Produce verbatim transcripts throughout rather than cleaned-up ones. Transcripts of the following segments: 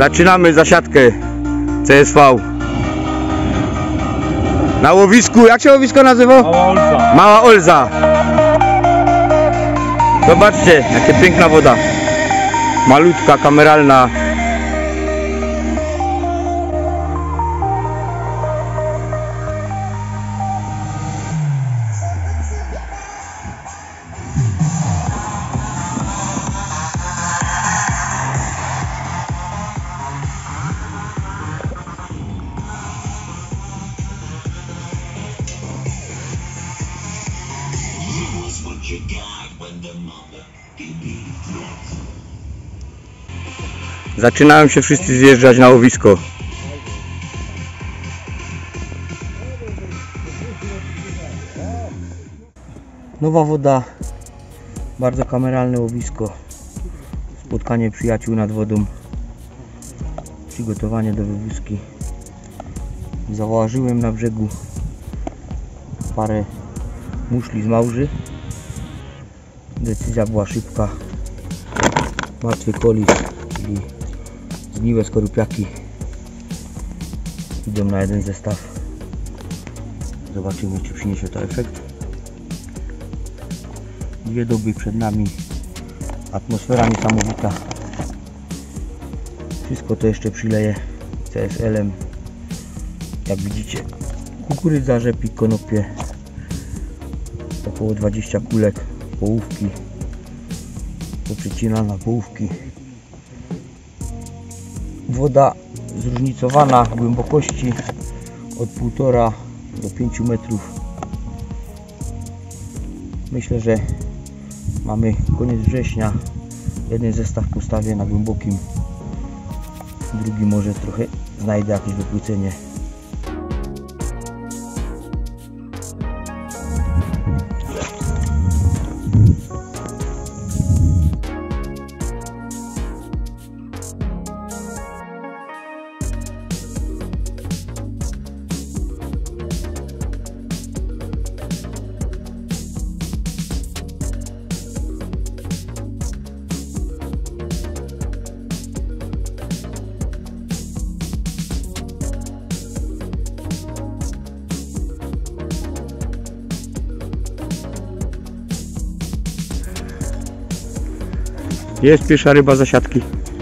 Zaczynamy zasiadkę C S V na łowisku. Jak się łowisko nazywa? Mała Olza. Mała Olza. Zobaczcie, jakie piękna woda. Malutka, kameralna. Zaczynają się wszyscy zjeżdżać na łowisko. Nowa woda, bardzo kameralne łowisko. Spotkanie przyjaciół nad wodą. Przygotowanie do wywózki. Założyłem na brzegu parę muszli z małży. Decyzja była szybka. Martwy kolis, czyli zgniłe skorupiaki, idą na jeden zestaw. Zobaczymy, czy przyniesie to efekt. Dwie doby przed nami, atmosfera niesamowita. Wszystko to jeszcze przyleję C S L em. Jak widzicie, kukurydza, rzepik, konopie, około dwadzieścia kulek, połówki, poprzecinana połówki. Woda zróżnicowana w głębokości od półtora do pięciu metrów. Myślę, że mamy koniec września. Jeden zestaw postawię na głębokim, drugi może trochę znajdę jakieś wypłycenie. Jest pierwsza ryba z zasiadki.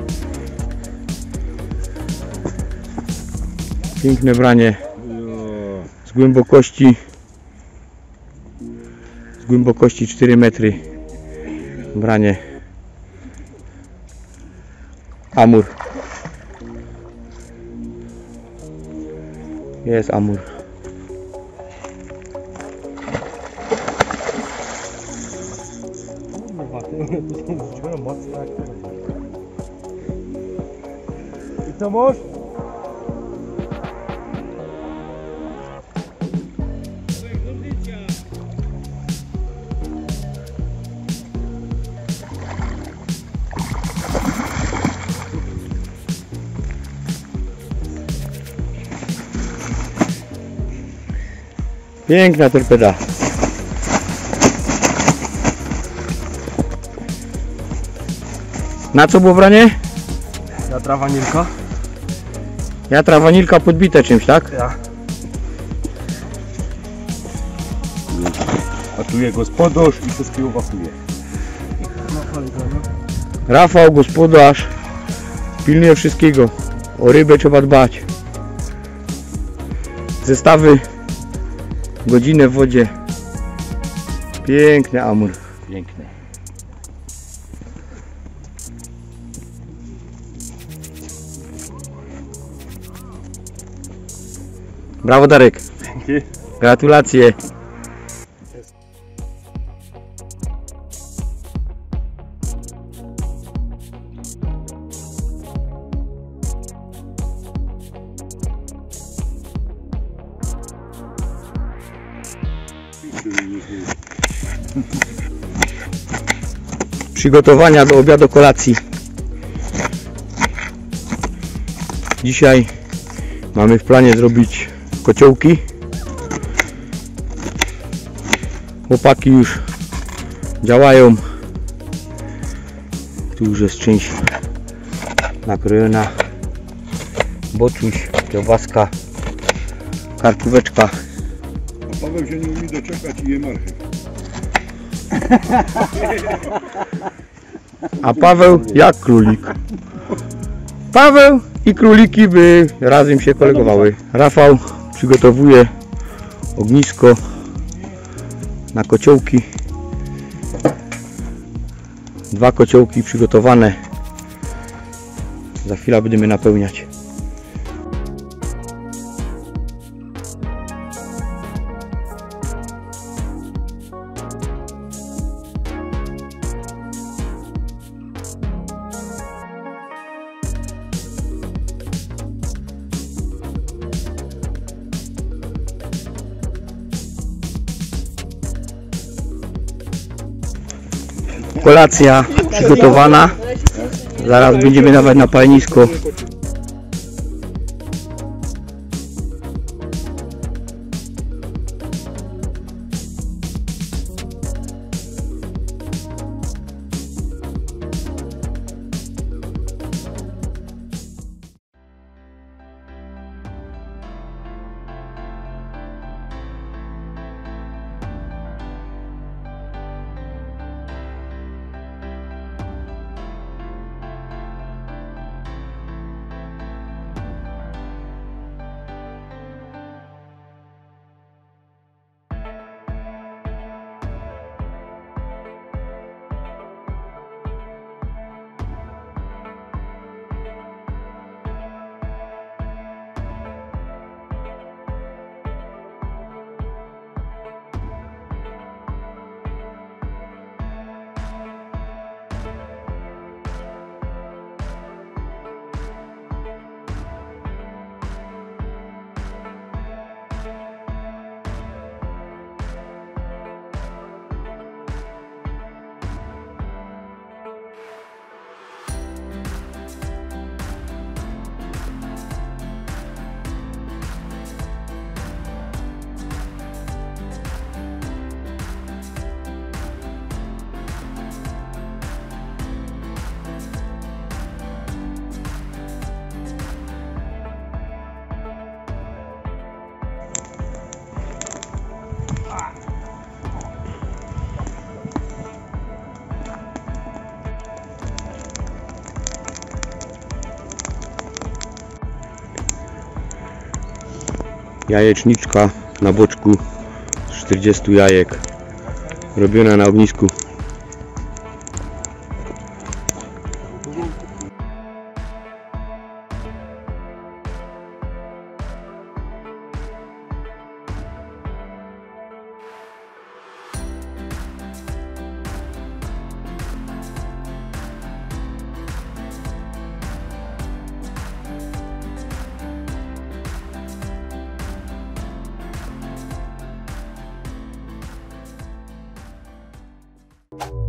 Piękne branie z głębokości z głębokości cztery metry. Branie amur. Jest amur. I co masz? Piękna torpeda. Na co było branie? Jatra wanilka. Jatra wanilka podbite czymś, tak? Ja. A tu jest gospodarz i wszystkiego wapuje. Rafał, gospodarz, pilnuje wszystkiego. O rybę trzeba dbać. Zestawy, godzinę w wodzie. Piękny amur. Piękne. Brawo, Darek. Dzięki. Gratulacje. Przygotowania do obiadu, kolacji. Dzisiaj mamy w planie zrobić kociołki. Chłopaki już działają. Tu już jest część nakrojona. boczuś, kiełbaska, karkóweczka. A Paweł się nie umie doczekać i je marchew. A Paweł jak królik. Paweł i króliki by razem się kolegowały. Rafał przygotowuje ognisko na kociołki. Dwa kociołki przygotowane. Za chwilę będziemy napełniać. Kolacja przygotowana. Zaraz będziemy dawać na palenisko. Jajeczniczka na boczku z czterdziestu jajek, robiona na ognisku. You